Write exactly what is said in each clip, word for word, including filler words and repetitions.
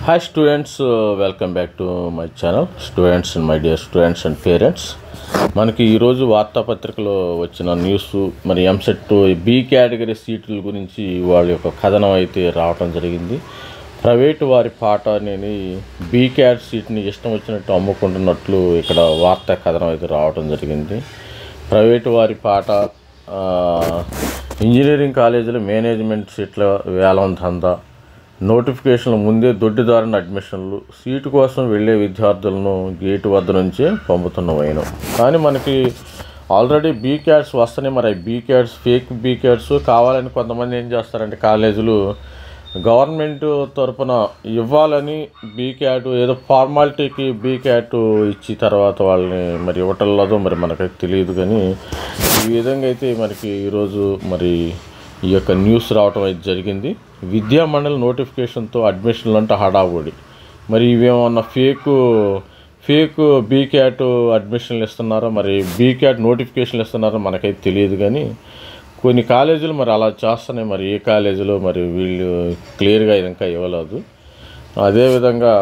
Hi students, uh, welcome back to my channel. Students and my dear students and parents. మనకి ఈరోజు వార్తాపత్రికలో వచ్చిన news మరి EAMCET B category సీట్ల గురించి వాళ్ళ యొక్క కథనం అయితే రావటం జరిగింది. ప్రైవేటు వారి పాట అనేది బి క్యాట్ సీట్ని ఇష్టం వచ్చినట్టు అమ్ముకుంటున్నట్లు ఇక్కడ వార్తా కథనం అయితే రావటం జరిగింది. ప్రైవేటు వారి పాట ఇంజనీరింగ్ కాలేజీలో మేనేజ్మెంట్ సీట్ల వేలం దందా, నోటిఫికేషన్ల ముందే దొడ్డిదారిన అడ్మిషన్లు, సీటు కోసం వెళ్ళే విద్యార్థులను గేటు వద్ద నుంచే పంపుతున్న వైనం. కానీ మనకి ఆల్రెడీ బీ క్యాట్స్ వస్తున్నాయి. మరి B cats fake B cats కావాలని కొంతమంది ఏం చేస్తారంటే కాలేజీలు గవర్నమెంట్ తరఫున ఇవ్వాలని బీ క్యాట్ ఏదో ఫార్మాలిటీకి బీ క్యాట్ ఇచ్చి తర్వాత వాళ్ళని మరి ఇవ్వటంలో మరి మనకైతే తెలియదు. కానీ ఈ విధంగా అయితే మనకి ఈరోజు మరి ఈ యొక్క న్యూస్ రావటం అయితే జరిగింది. విద్యా మండలి నోటిఫికేషన్తో అడ్మిషన్లు అంటే హడావుడి. మరి ఇవేమన్నా ఫేక్ ఫేక్ బీ క్యాట్ అడ్మిషన్లు ఇస్తున్నారో మరి బీ క్యాట్ నోటిఫికేషన్లు ఇస్తున్నారో మనకైతే తెలియదు. కానీ కొన్ని కాలేజీలు మరి అలా చేస్తున్నాయి. మరి ఏ కాలేజీలో మరి వీళ్ళు క్లియర్గా ఇంకా ఇవ్వలేదు. అదేవిధంగా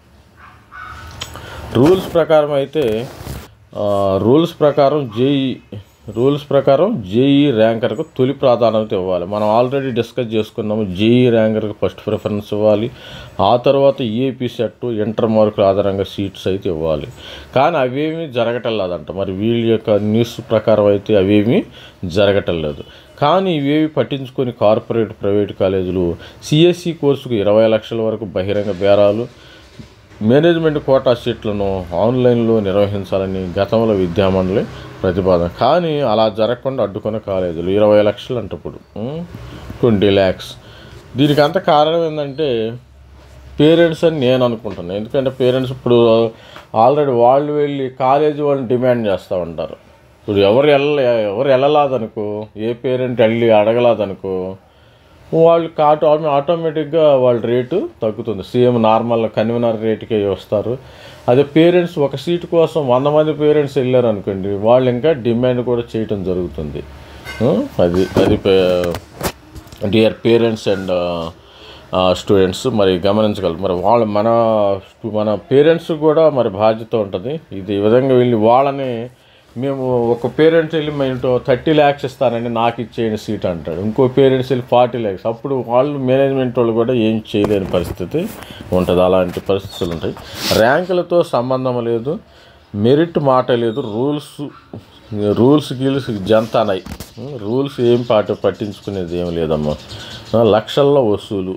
రూల్స్ ప్రకారం అయితే రూల్స్ ప్రకారం జేఈ రూల్స్ ప్రకారం జేఈ ర్యాంకర్కు తొలి ప్రాధాన్యత ఇవ్వాలి. మనం ఆల్రెడీ డిస్కస్ చేసుకున్నాము. జేఈ ర్యాంకర్కి ఫస్ట్ ప్రిఫరెన్స్ ఇవ్వాలి. ఆ తర్వాత ఏపీ సెట్ ఇంటర్ మార్కుల ఆధారంగా సీట్స్ అయితే ఇవ్వాలి. కానీ అవేమీ జరగటం లేదంట. మరి వీళ్ళ యొక్క న్యూస్ ప్రకారం అయితే అవేమీ జరగటం లేదు. కానీ ఇవేవి పట్టించుకొని కార్పొరేట్ ప్రైవేట్ కాలేజీలు సిఎస్సి కోర్సుకు ఇరవై లక్షల వరకు బహిరంగ బేరాలు, మేనేజ్మెంట్ కోటా సీట్లను ఆన్లైన్లో నిర్వహించాలని గతంలో విద్యామండలి ప్రతిపాదన. కానీ అలా జరగకుండా అడ్డుకున్న కాలేజీలు ఇరవై లక్షలు అంటే ఇప్పుడు ట్వంటీ ల్యాక్స్. దీనికి అంత కారణం ఏంటంటే పేరెంట్స్ అని నేను అనుకుంటున్నాను. ఎందుకంటే పేరెంట్స్ ఇప్పుడు ఆల్రెడీ వాళ్ళు వెళ్ళి కాలేజీ వాళ్ళని డిమాండ్ చేస్తూ ఉంటారు. ఇప్పుడు ఎవరు వెళ్ళ ఎవరు వెళ్ళలేదనుకో, ఏ పేరెంట్ వెళ్ళి అడగలేదనుకో, వాళ్ళు ఆటో ఆటోమేటిక్గా వాళ్ళ రేటు తగ్గుతుంది. సేమ్ నార్మల్ కన్వీనర్ రేటుకే వస్తారు. అదే పేరెంట్స్ ఒక సీటు కోసం వంద మంది పేరెంట్స్ వెళ్ళారు అనుకోండి, వాళ్ళు ఇంకా డిమాండ్ కూడా చేయటం జరుగుతుంది. అది అది డియర్ పేరెంట్స్ అండ్ స్టూడెంట్స్ మరి గమనించగలరు. మరి వాళ్ళ మన మన పేరెంట్స్ కూడా మరి బాధ్యత ఉంటుంది. ఇది ఈ విధంగా వెళ్ళి వాళ్ళని మేము ఒక పేరెంట్స్ వెళ్ళి మేము థర్టీ ల్యాక్స్ ఇస్తానండి నాకు ఇచ్చేయండి సీట్ అంటాడు. ఇంకో పేరెంట్స్ వెళ్ళి ఫార్టీ ల్యాక్స్. అప్పుడు వాళ్ళు మేనేజ్మెంట్ వాళ్ళు కూడా ఏం చేయలేని పరిస్థితి ఉంటుంది. అలాంటి పరిస్థితులు ఉంటాయి. ర్యాంకులతో సంబంధం లేదు, మెరిట్ మాట లేదు, రూల్స్ రూల్స్ గీల్స్ జంతానాయి. రూల్స్ ఏం పాట పట్టించుకునేది ఏం లేదమ్మా. లక్షల్లో వసూలు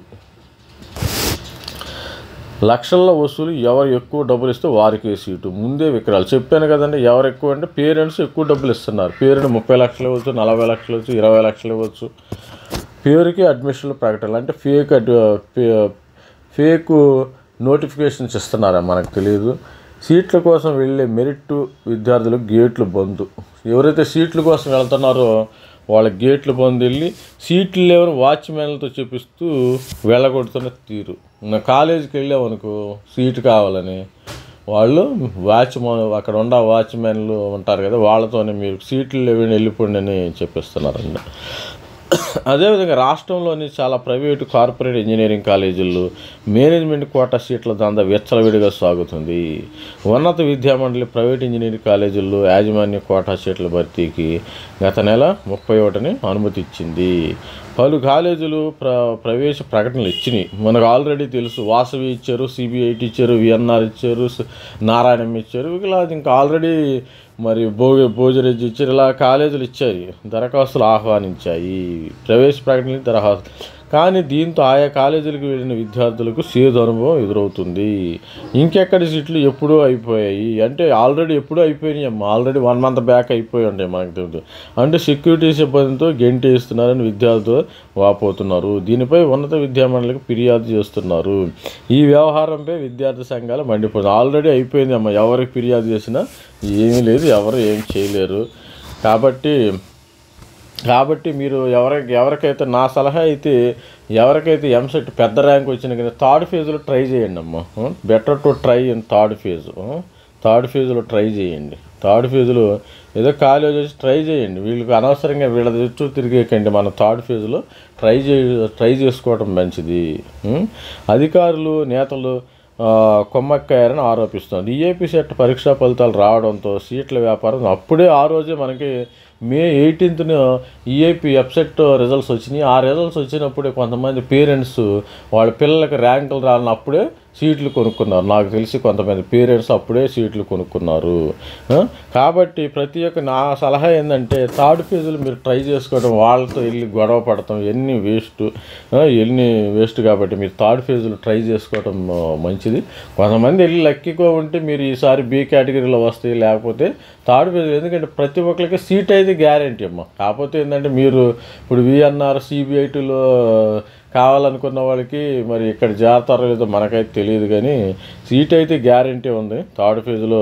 లక్షల్లో వసూలు ఎవరు ఎక్కువ డబ్బులు ఇస్తే వారికి సీటు, ముందే విక్రయాలు. చెప్పాను కదండి, ఎవరు ఎక్కువ అంటే పేరెంట్స్ ఎక్కువ డబ్బులు ఇస్తున్నారు. పేరెంట్ ముప్పై లక్షలు ఇవ్వచ్చు, నలభై లక్షలు ఇవ్వచ్చు, ఇరవై లక్షలు ఇవ్వచ్చు. పేరుకి అడ్మిషన్లు ప్రకటనలు అంటే ఫేక్ ఫేక్ నోటిఫికేషన్స్ ఇస్తున్నారా మనకు తెలియదు. సీట్ల కోసం వెళ్ళే మెరిట్ విద్యార్థులకు గేట్లు బంద్. ఎవరైతే సీట్ల కోసం వెళ్తున్నారో వాళ్ళ గేట్లు బంద్ వెళ్ళి సీట్లు లేవని వాచ్మెన్లతో చెప్పిస్తూ వెళ్ళగొడుతున్న తీరు. కాలేజీకి వెళ్ళామనుకో సీటు కావాలని వాళ్ళు వాచ్మెన్ అక్కడ ఉన్న వాచ్మెన్లు ఉంటారు కదా, వాళ్ళతోనే మీరు సీట్లు లేవని వెళ్ళిపోండి అని చెప్పిస్తున్నారండి. అదేవిధంగా రాష్ట్రంలోని చాలా ప్రైవేటు కార్పొరేట్ ఇంజనీరింగ్ కాలేజీల్లో మేనేజ్మెంట్ కోటా సీట్ల దందా విచ్చలవిడిగా సాగుతుంది. ఉన్నత విద్యామండలి ప్రైవేట్ ఇంజనీరింగ్ కాలేజీల్లో యాజమాన్య కోటా సీట్ల భర్తీకి గత నెల ముప్పై ఒకటిని అనుమతి ఇచ్చింది. పలు కాలేజీలు ప్ర ప్రవేశ ప్రకటనలు ఇచ్చినాయి. మనకు ఆల్రెడీ తెలుసు. వాసవి ఇచ్చారు, సిబిఐటి ఇచ్చారు, విఎన్ఆర్ ఇచ్చారు, నారాయణం ఇచ్చారు. ఇలా ఇంకా ఆల్రెడీ మరి భో భోజరెడ్డి ఇచ్చారు. ఇలా కాలేజీలు ఇచ్చాయి, దరఖాస్తులు ఆహ్వానించాయి, ప్రవేశ ప్రకటనలు దరఖాస్తు. కానీ దీంతో ఆయా కాలేజీలకు వెళ్ళిన విద్యార్థులకు సేదు అనుభవం ఎదురవుతుంది. ఇంకెక్కడి సీట్లు ఎప్పుడూ అయిపోయాయి అంటే ఆల్రెడీ ఎప్పుడూ అయిపోయినాయి అమ్మ. ఆల్రెడీ వన్ మంత్ బ్యాక్ అయిపోయి ఉంటాయి మనకు తెలియదు. అంటే సెక్యూరిటీ సిబ్బందితో గెంటేస్తున్నారని విద్యార్థులు వాపోతున్నారు. దీనిపై ఉన్నత విద్యామండలికి ఫిర్యాదు చేస్తున్నారు. ఈ వ్యవహారంపై విద్యార్థి సంఘాలు మండిపోతుంది. ఆల్రెడీ అయిపోయింది అమ్మ. ఎవరికి ఫిర్యాదు చేసినా ఏమీ లేదు, ఎవరు ఏం చేయలేరు. కాబట్టి కాబట్టి మీరు ఎవరికి ఎవరికైతే నా సలహా అయితే ఎవరికైతే ఎంసెట్ పెద్ద ర్యాంక్ వచ్చినా కానీ థర్డ్ ఫేజ్లో ట్రై చేయండి అమ్మ. Better to try in third phase third ఫేజ్లో ట్రై చేయండి. థర్డ్ ఫేజ్లో ఏదో కాలేజ్ వచ్చి ట్రై చేయండి. వీళ్ళకి అనవసరంగా వీళ్ళ చుట్టూ తిరిగేకండి. మన థర్డ్ ఫేజ్లో ట్రై చే ట్రై చేసుకోవడం మంచిది. అధికారులు నేతలు కొమ్మక్కారని ఆరోపిస్తోంది. ఈఏపీ సెట్ పరీక్షా ఫలితాలు రావడంతో సీట్ల వ్యాపారం అప్పుడే ఆ రోజే మనకి మే ఎయిటీన్త్న ఈఏపీ వెబ్సైట్ రిజల్ట్స్ వచ్చినాయి. ఆ రిజల్ట్స్ వచ్చినప్పుడే కొంతమంది పేరెంట్స్ వాళ్ళ పిల్లలకి ర్యాంకులు రానప్పుడే సీట్లు కొనుక్కున్నారు. నాకు తెలిసి కొంతమంది పేరెంట్స్ అప్పుడే సీట్లు కొనుక్కున్నారు. కాబట్టి ప్రతి ఒక్క నా సలహా ఏంటంటే థర్డ్ ఫేజ్లో మీరు ట్రై చేసుకోవడం, వాళ్ళతో వెళ్ళి గొడవ పడటం ఎన్ని వేస్ట్ ఎన్ని వేస్ట్ కాబట్టి మీరు థర్డ్ ఫేజ్లో ట్రై చేసుకోవడం మంచిది. కొంతమంది వెళ్ళి లక్కీగా ఉంటే మీరు ఈసారి బి కేటగిరీలో వస్తాయి, లేకపోతే థర్డ్ ఫేజ్. ఎందుకంటే ప్రతి ఒక్కరికి సీట్ అయితే గ్యారంటీ అమ్మ. కాకపోతే ఏంటంటే మీరు ఇప్పుడు విఎన్ఆర్ సిబిఐటీలో కావాలనుకున్న వాళ్ళకి మరి ఇక్కడ చేరతారో లేదో మనకైతే తెలియదు, కానీ సీట్ అయితే గ్యారంటీ ఉంది. థర్డ్ ఫేజ్లో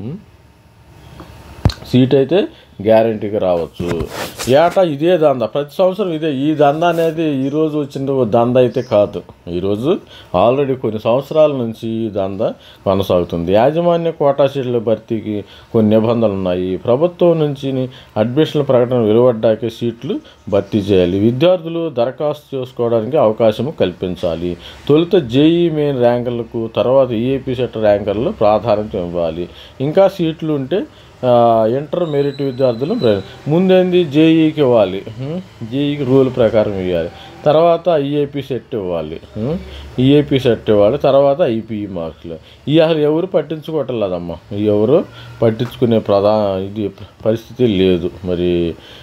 సీట్ అయితే గ్యారంటీగా రావచ్చు. ఏటా ఇదే దందా, ప్రతి సంవత్సరం ఇదే. ఈ దందా అనేది ఈరోజు వచ్చిన దందా అయితే కాదు. ఈరోజు ఆల్రెడీ కొన్ని సంవత్సరాల నుంచి ఈ దందా కొనసాగుతుంది. యాజమాన్య కోటా సీట్ల భర్తీకి కొన్ని నిబంధనలు ఉన్నాయి. ప్రభుత్వం నుంచి అడ్మిషన్ల ప్రకటన వెలువడ్డాకే సీట్లు భర్తీ చేయాలి. విద్యార్థులు దరఖాస్తు చేసుకోవడానికి అవకాశం కల్పించాలి. తొలుత జేఈ మెయిన్ ర్యాంకర్లకు, తర్వాత ఈఏపీ సెట్ ర్యాంకర్లు ప్రాధాన్యత ఇవ్వాలి. ఇంకా సీట్లు ఉంటే ఇంటర్ మెరిట్ విద్యార్థులు ముందేంది జేఈకి ఇవ్వాలి, జేఈకి రూల్ ప్రకారం ఇవ్వాలి. తర్వాత ఈఏపీ సెట్ ఇవ్వాలి, ఈఏపీ సెట్ ఇవ్వాలి. తర్వాత ఐపీఈ మార్కులు. ఈ అసలు ఎవరు పట్టించుకోవట్లేదమ్మా. ఎవరు పట్టించుకునే ప్రధాన ఇది పరిస్థితి లేదు. మరి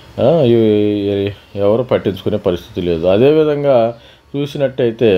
ఎవరు పట్టించుకునే పరిస్థితి లేదు. అదేవిధంగా చూసినట్టయితే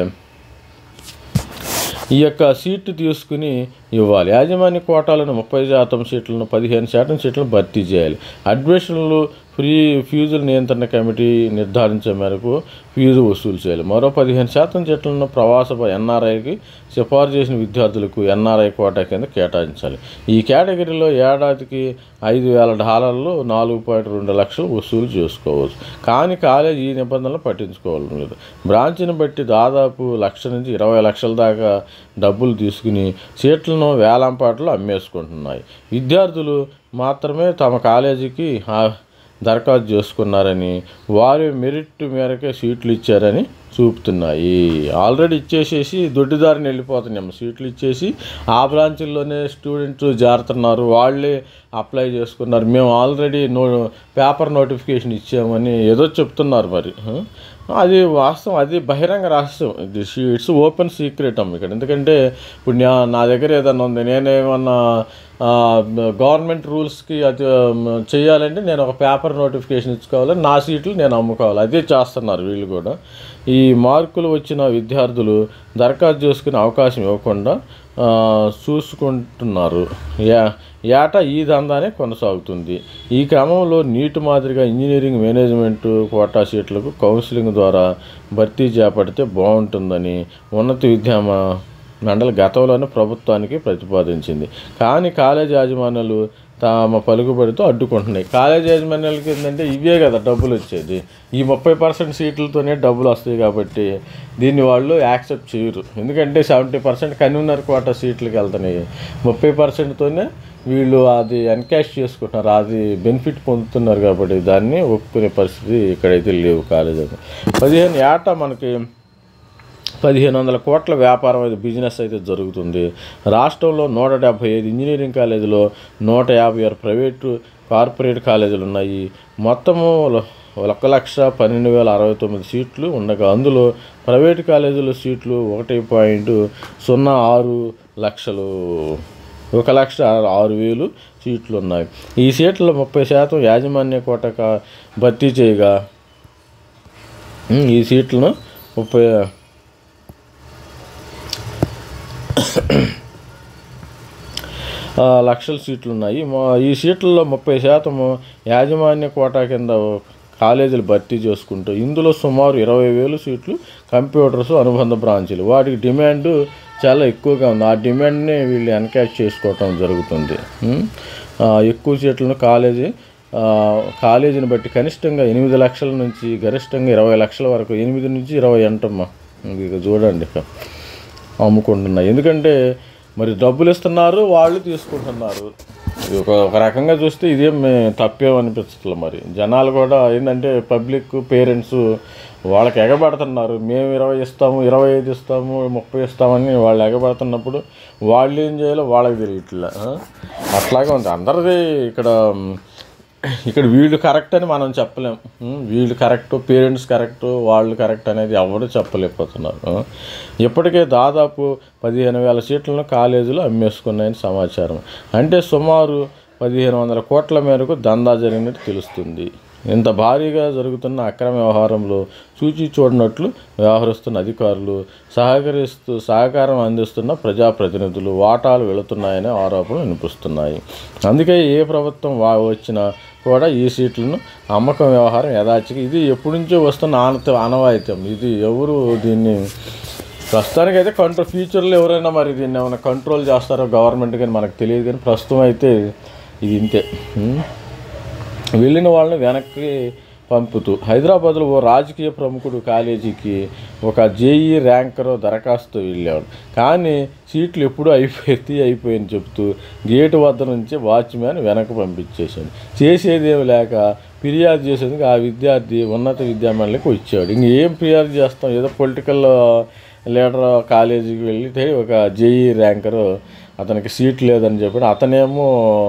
ఈ యొక్క సీటు తీసుకుని ఇవ్వాలి. యాజమాన్య కోటాలను ముప్పై శాతం సీట్లను పదిహేను శాతం సీట్లను భర్తీ చేయాలి. అడ్మిషన్లు ఫ్రీ ఫీజుల నియంత్రణ కమిటీ నిర్ధారించే మేరకు ఫీజు వసూలు చేయాలి. మరో పదిహేను శాతం సీట్లను ప్రవాస ఎన్ఆర్ఐకి సిఫార్సు చేసిన విద్యార్థులకు ఎన్ఆర్ఐ కోటా కింద కేటాయించాలి. ఈ కేటగిరీలో ఏడాదికి ఐదు వేల డాలర్లు నాలుగు పాయింట్ రెండు లక్షలు వసూలు చేసుకోవచ్చు. కానీ కాలేజ్ ఈ నిబంధనలు పట్టించుకోవడం లేదు. బ్రాంచ్ని బట్టి దాదాపు లక్ష నుంచి ఇరవై లక్షల దాకా డబ్బులు తీసుకుని సీట్లను వేలంపాటలో అమ్మేసుకుంటున్నాయి. విద్యార్థులు మాత్రమే తమ కాలేజీకి దరఖాస్తు చేసుకున్నారని, వారి మెరిట్ మేరకే సీట్లు ఇచ్చారని చూపుతున్నాయి. ఆల్రెడీ ఇచ్చేసేసి దొడ్డిదారిని వెళ్ళిపోతున్నాము. సీట్లు ఇచ్చేసి ఆ బ్రాంచుల్లోనే స్టూడెంట్స్ జారుతున్నారు, వాళ్ళే అప్లై చేసుకున్నారు. మేము ఆల్రెడీ నో పేపర్ నోటిఫికేషన్ ఇచ్చామని ఏదో చెప్తున్నారు. మరి అది వాస్తవం, అది బహిరంగ రహస్యం. ఇది ఇట్స్ ఓపెన్ సీక్రెట్ అమ్మ ఇక్కడ. ఎందుకంటే ఇప్పుడు నా దగ్గర ఏదన్నా ఉంది, నేనేమన్నా గవర్నమెంట్ రూల్స్కి అది చేయాలంటే నేను ఒక పేపర్ నోటిఫికేషన్ ఇచ్చుకోవాలి, నా సీట్లు నేను అమ్ముకోవాలి. అదే చేస్తున్నారు వీళ్ళు కూడా. ఈ మార్కులు వచ్చిన విద్యార్థులు దరఖాస్తు చేసుకునే అవకాశం ఇవ్వకుండా చూసుకుంటున్నారు. యా ఏటా ఈ దందానే కొనసాగుతుంది. ఈ క్రమంలో నీట్ మాదిరిగా ఇంజనీరింగ్ మేనేజ్మెంట్ కోటా సీట్లకు కౌన్సిలింగ్ ద్వారా భర్తీ చేపడితే బాగుంటుందని ఉన్నత విద్యా మండలి గతంలోనే ప్రభుత్వానికి ప్రతిపాదించింది. కానీ కాలేజీ యాజమాన్యాలు తమ పలుకుబడితో అడ్డుకుంటున్నాయి. కాలేజ్ యాజమాన్యాలకి ఏంటంటే ఇవే కదా డబ్బులు వచ్చేది. ఈ ముప్పై పర్సెంట్ సీట్లతోనే డబ్బులు వస్తాయి కాబట్టి దీన్ని వాళ్ళు యాక్సెప్ట్ చేయరు. ఎందుకంటే సెవెంటీ పర్సెంట్ కన్వీనర్ కోటా సీట్లకి వెళ్తున్నాయి. ముప్పై పర్సెంట్తోనే వీళ్ళు అది ఎన్కాష్ చేసుకుంటున్నారు, అది బెనిఫిట్ పొందుతున్నారు. కాబట్టి దాన్ని ఒప్పుకునే పరిస్థితి ఇక్కడైతే లేవు. కాలేజీ పదిహేను ఏటా మనకి పదిహేను వందల కోట్ల వ్యాపారం అయితే బిజినెస్ అయితే జరుగుతుంది. రాష్ట్రంలో నూట డెబ్భై ఐదు ఇంజనీరింగ్ కాలేజీలో నూట యాభై ఆరు ప్రైవేటు కార్పొరేట్ కాలేజీలు ఉన్నాయి. మొత్తము ఒక లక్ష పన్నెండు వేల అరవై తొమ్మిది సీట్లు ఉండగా అందులో ప్రైవేటు కాలేజీల సీట్లు ఒకటి పాయింట్ సున్నా ఆరు లక్షలు ఒక లక్ష ఆరు వేలు సీట్లు ఉన్నాయి. ఈ సీట్లలో ముప్పై శాతం యాజమాన్య కోటక భర్తీ చేయగా ఈ సీట్లను ముప్పై లక్షల సీట్లు ఉన్నాయి. ఈ సీట్లలో ముప్పై శాతము యాజమాన్య కోటా కింద కాలేజీలు భర్తీ చేసుకుంటూ ఇందులో సుమారు ఇరవై వేలు సీట్లు కంప్యూటర్స్ అనుబంధ బ్రాంచీలు. వాటికి డిమాండ్ చాలా ఎక్కువగా ఉంది. ఆ డిమాండ్ని వీళ్ళు ఎన్కాష్ చేసుకోవటం జరుగుతుంది. ఎక్కువ సీట్లను కాలేజీ కాలేజీని బట్టి కనిష్టంగా ఎనిమిది లక్షల నుంచి గరిష్టంగా ఇరవై లక్షల వరకు, ఎనిమిది నుంచి ఇరవై అంటమ్మా. ఇక చూడండి ఇక అమ్ముకుంటున్నాయి. ఎందుకంటే మరి డబ్బులు ఇస్తున్నారు, వాళ్ళు తీసుకుంటున్నారు. ఒక ఒక రకంగా చూస్తే ఇదేం తప్పేమనిపిస్తుంది. మరి జనాలు కూడా ఏంటంటే పబ్లిక్ పేరెంట్స్ వాళ్ళకి ఎగబడుతున్నారు. మేము ఇరవై ఇస్తాము, ఇరవై ఐదు ఇస్తాము, ముప్పై ఇస్తామని వాళ్ళు ఎగబడుతున్నప్పుడు వాళ్ళు ఏం చేయాలో వాళ్ళకి తెలియట్లా. అట్లాగే ఉంది అందరిది. ఇక్కడ ఇక్కడ వీళ్ళు కరెక్ట్ అని మనం చెప్పలేం. వీళ్ళు కరెక్ట్, పేరెంట్స్ కరెక్ట్, వాళ్ళు కరెక్ట్ అనేది ఎవరు చెప్పలేకపోతున్నారు. ఇప్పటికే దాదాపు పదిహేను వేల సీట్లను కాలేజీలు అమ్మేసుకున్నాయని సమాచారం. అంటే సుమారు పదిహేను వందల కోట్ల మేరకు దందా జరిగినట్టు తెలుస్తుంది. ఇంత భారీగా జరుగుతున్న అక్రమ వ్యవహారంలో చూచి చూడనట్లు వ్యవహరిస్తున్న అధికారులు, సహకరిస్తూ సహకారం అందిస్తున్న ప్రజాప్రతినిధులు వాటాలు వెళుతున్నాయనే ఆరోపణలు వినిపిస్తున్నాయి. అందుకే ఏ ప్రభుత్వం వా వచ్చినా కూడా ఈ సీట్లను అమ్మకం వ్యవహారం యథాచిగా ఇది ఎప్పటి నుంచో వస్తున్న ఆనత ఆనవాయితీయం. ఇది ఎవరు దీన్ని ప్రస్తుతానికైతే కంట్రోల్, ఫ్యూచర్లో ఎవరైనా మరి దీన్ని ఏమైనా కంట్రోల్ చేస్తారో గవర్నమెంట్ కానీ మనకు తెలియదు. కానీ ప్రస్తుతం అయితే ఇది ఇంతే. వెళ్ళిన వాళ్ళని వెనక్కి పంపుతూ హైదరాబాద్లో ఓ రాజకీయ ప్రముఖుడు కాలేజీకి ఒక జేఈ ర్యాంకర్ దరఖాస్తు వెళ్ళాడు. కానీ సీట్లు ఎప్పుడూ అయిపోయి అయిపోయింది చెప్తూ గేటు వద్ద నుంచి వాచ్మ్యాన్ వెనక్కి పంపించేశాడు. చేసేదేమి లేక ఫిర్యాదు చేసేందుకు ఆ విద్యార్థి ఉన్నత విద్యామండలికి వచ్చాడు. ఇంక ఏం ఫిర్యాదు చేస్తాం, ఏదో పొలిటికల్ లీడర్ కాలేజీకి వెళ్తే ఒక జేఈ ర్యాంకరు అతనికి సీట్ లేదని చెప్పాడు. అతనేమో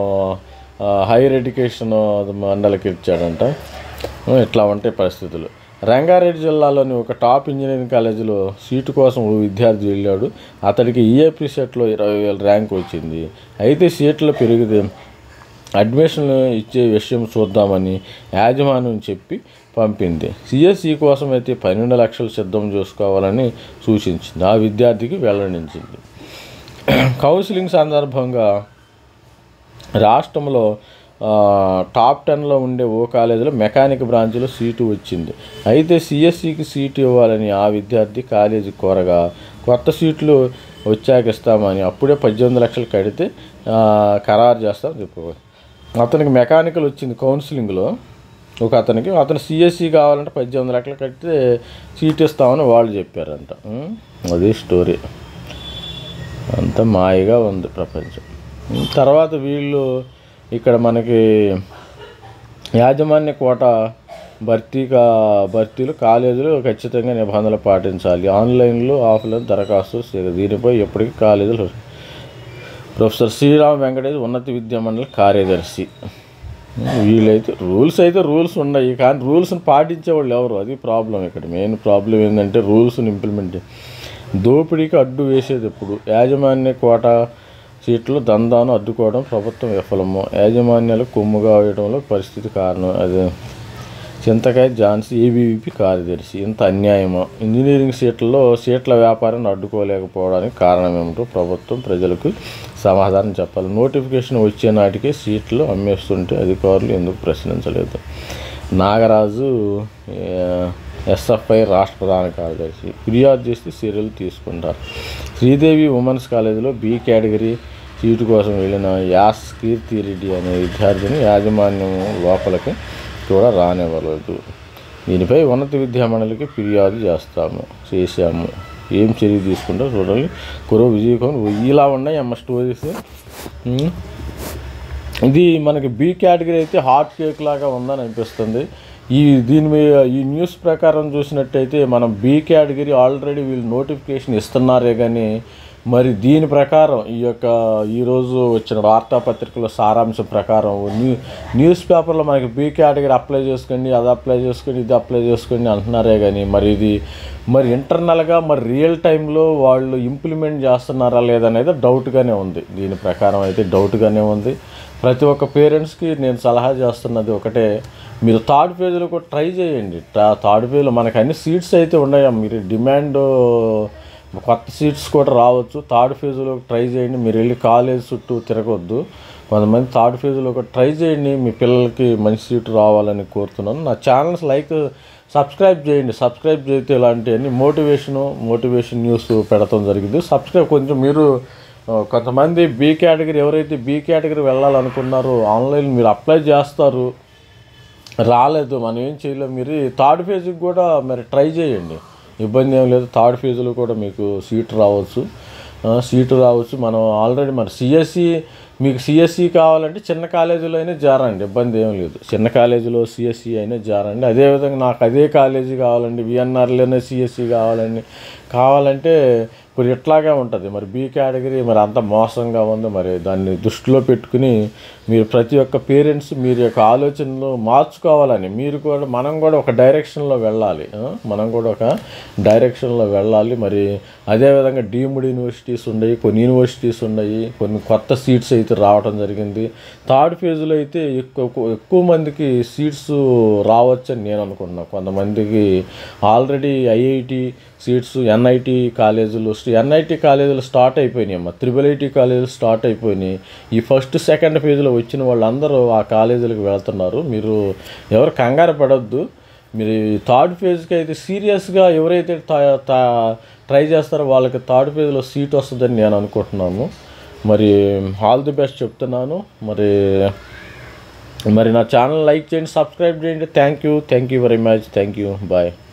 హైయర్ ఎడ్యుకేషన్ మండలికి ఇచ్చాడంట. ఇట్లా ఉంటాయి పరిస్థితులు. రంగారెడ్డి జిల్లాలోని ఒక టాప్ ఇంజనీరింగ్ కాలేజీలో సీటు కోసం ఓ విద్యార్థి వెళ్ళాడు. అతడికి ఈఏపీ సెట్లో ఇరవై వేల ర్యాంక్ వచ్చింది. అయితే సీట్లు పెరిగితే అడ్మిషన్ ఇచ్చే విషయం చూద్దామని యాజమాన్యం చెప్పి పంపింది. సిఎస్ఈ కోసం అయితే పన్నెండు లక్షలు సిద్ధం చేసుకోవాలని సూచించింది. ఆ విద్యార్థికి వెల్లడించింది. కౌన్సిలింగ్ సందర్భంగా రాష్ట్రంలో టాప్ టెన్లో ఉండే ఓ కాలేజీలో మెకానిక్ బ్రాంచ్లో సీటు వచ్చింది. అయితే సిఎస్సికి సీటు ఇవ్వాలని ఆ విద్యార్థి కాలేజీ కోరగా కొత్త సీట్లు వచ్చాక ఇస్తామని, అప్పుడే పద్దెనిమిది లక్షలు కడితే ఖరారు చేస్తామని చెప్పారు. అతనికి మెకానికల్ వచ్చింది కౌన్సిలింగ్లో. ఒక అతనికి అతను సిఎస్సి కావాలంటే పద్దెనిమిది లక్షలు కడితే సీట్ ఇస్తామని వాళ్ళు చెప్పారంట. అది స్టోరీ. అంత మాయగా ఉంది ప్రపంచం. తర్వాత వీళ్ళు ఇక్కడ మనకి యాజమాన్య కోట భర్తీగా భర్తీలు కాలేజీలు ఖచ్చితంగా నిబంధనలు పాటించాలి. ఆన్లైన్లో ఆఫ్లైన్ దరఖాస్తు దీనిపై ఎప్పటికీ కాలేజీలు. ప్రొఫెసర్ శ్రీరామ్ వెంకటేష్ ఉన్నత విద్యా మండలి కార్యదర్శి. వీళ్ళైతే రూల్స్ అయితే రూల్స్ ఉన్నాయి, కానీ రూల్స్ని పాటించేవాళ్ళు ఎవరు? అది ప్రాబ్లం. ఇక్కడ మెయిన్ ప్రాబ్లం ఏంటంటే రూల్స్ని ఇంప్లిమెంట్ దోపిడీకి అడ్డు వేసేది ఎప్పుడు? యాజమాన్య కోట సీట్లు దందాను అడ్డుకోవడం ప్రభుత్వం విఫలము. యాజమాన్యాలు కొమ్ముగా వేయడంలో పరిస్థితి కారణం. అదే చింతకాయ ఝాన్సీ ఏబీవీపీ కార్యదర్శి. ఇంత అన్యాయమా? ఇంజనీరింగ్ సీట్లలో సీట్ల వ్యాపారాన్ని అడ్డుకోలేకపోవడానికి కారణం ఏమిటో ప్రభుత్వం ప్రజలకు సమాధానం చెప్పాలి. నోటిఫికేషన్ వచ్చే నాటికే సీట్లు అమ్మేస్తుంటే అధికారులు ఎందుకు ప్రశ్నించలేదు? నాగరాజు ఎస్ఎఫ్ఐ రాష్ట్ర ప్రధాన కార్యదర్శి. ఫిర్యాదు చేస్తే చర్యలు తీసుకుంటారు. శ్రీదేవి ఉమెన్స్ కాలేజీలో బి కేటగిరీ సీటు కోసం వెళ్ళిన యాస్ కీర్తిరెడ్డి అనే విద్యార్థిని యాజమాన్యం లోపలికి కూడా రానివ్వలేదు. దీనిపై ఉన్నత విద్యా మండలికి ఫిర్యాదు చేస్తాము చేశాము ఏం చర్య తీసుకుంటారో చూడాలి. కురవ విజయకోన్ ఇలా ఉన్నాయి అమ్మ స్టోరీస్. ఇది మనకి బి కేటగిరీ అయితే హాట్ కేక్ లాగా ఉందని అనిపిస్తుంది. ఈ దీని మీద ఈ న్యూస్ ప్రకారం చూసినట్టయితే మనం బి కేటగిరీ ఆల్రెడీ వీళ్ళు నోటిఫికేషన్ ఇస్తున్నారే, కానీ మరి దీని ప్రకారం ఈ యొక్క ఈరోజు వచ్చిన వార్తాపత్రికల సారాంశం ప్రకారం న్యూ న్యూస్ పేపర్లో మనకి బి కేటగిరీ అప్లై చేసుకోండి, అది అప్లై చేసుకోండి, ఇది అప్లై చేసుకోండి అంటున్నారే, కానీ మరి ఇది మరి ఇంటర్నల్గా మరి రియల్ టైంలో వాళ్ళు ఇంప్లిమెంట్ చేస్తున్నారా లేదనేది డౌట్గానే ఉంది. దీని ప్రకారం అయితే డౌట్గానే ఉంది. ప్రతి ఒక్క పేరెంట్స్కి నేను సలహా చేస్తున్నది ఒకటే, మీరు థర్డ్ పేజ్లో కూడా ట్రై చేయండి. థర్డ్ పేజ్లో మనకు అన్ని సీట్స్ అయితే ఉన్నాయా, మీరు డిమాండ్ కొత్త సీట్స్ కూడా రావచ్చు. థర్డ్ ఫేజ్లో ట్రై చేయండి. మీరు వెళ్ళి కాలేజ్ చుట్టూ తిరగొద్దు. కొంతమంది థర్డ్ ఫేజ్లో ఒక ట్రై చేయండి, మీ పిల్లలకి మంచి సీటు రావాలని కోరుతున్నాను. నా ఛానల్స్ లైక్ సబ్స్క్రైబ్ చేయండి. సబ్స్క్రైబ్ చేస్తే ఇలాంటివన్నీ మోటివేషను మోటివేషన్ న్యూస్ పెడతాం జరిగింది. సబ్స్క్రైబ్ కొంచెం మీరు కొంతమంది బి కేటగిరీ ఎవరైతే బి కేటగిరీ వెళ్ళాలనుకున్నారో ఆన్లైన్ మీరు అప్లై చేస్తారు, రాలేదు, మనం ఏం చేయలేము. మీరు థర్డ్ ఫేజ్కి కూడా మరి ట్రై చేయండి, ఇబ్బంది ఏం లేదు. థర్డ్ ఫేజ్లో కూడా మీకు సీటు రావచ్చు సీటు రావచ్చు మనం ఆల్రెడీ మరి సిఎస్సి మీకు సిఎస్సి కావాలంటే చిన్న కాలేజీలో అయినా జారండి, ఇబ్బంది ఏం లేదు. చిన్న కాలేజీలో సిఎస్సి అయినా జారండి. అదేవిధంగా నాకు అదే కాలేజీ కావాలండి, విఎన్ఆర్లోనే సిఎస్సి కావాలండి కావాలంటే ఇప్పుడు ఇట్లాగే ఉంటుంది. మరి బీ కేటగిరీ మరి అంత మోసంగా ఉంది. మరి దాన్ని దృష్టిలో పెట్టుకుని మీరు ప్రతి ఒక్క పేరెంట్స్ మీరు యొక్క ఆలోచనలు మార్చుకోవాలని, మీరు కూడా మనం కూడా ఒక డైరెక్షన్లో వెళ్ళాలి. మనం కూడా ఒక డైరెక్షన్లో వెళ్ళాలి. మరి అదేవిధంగా డీమ్డ్ యూనివర్సిటీస్ ఉన్నాయి, కొన్ని యూనివర్సిటీస్ ఉన్నాయి, కొన్ని కొత్త సీట్స్ అయితే రావడం జరిగింది. థర్డ్ ఫేజ్లో అయితే ఎక్కువ ఎక్కువ మందికి సీట్స్ రావచ్చని నేను అనుకుంటున్నాను. కొంతమందికి ఆల్రెడీ ఐఐటి సీట్స్, ఎన్ఐటి కాలేజీలు ఎన్ఐటి కాలేజీలు స్టార్ట్ అయిపోయినాయి అమ్మ, త్రిబుల్ ఐటీ కాలేజీలు స్టార్ట్ అయిపోయినాయి. ఈ ఫస్ట్ సెకండ్ ఫేజ్లో వచ్చిన వాళ్ళందరూ ఆ కాలేజీలకు వెళ్తున్నారు. మీరు ఎవరు కంగారు పడొద్దు. మీరు థర్డ్ ఫేజ్కి అయితే సీరియస్గా ఎవరైతే ట్రై చేస్తారో వాళ్ళకి థర్డ్ ఫేజ్లో సీట్ వస్తుందని నేను అనుకుంటున్నాను. మరి ఆల్ ది బెస్ట్ చెప్తున్నాను. మరి మరి నా ఛానల్ లైక్ చేయండి, సబ్స్క్రైబ్ చేయండి. Thank you thank you very much. Thank you. Bye.